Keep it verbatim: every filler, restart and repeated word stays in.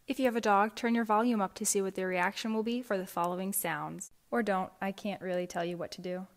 If you have a dog, turn your volume up to see what their reaction will be for the following sounds. Or don't, I can't really tell you what to do.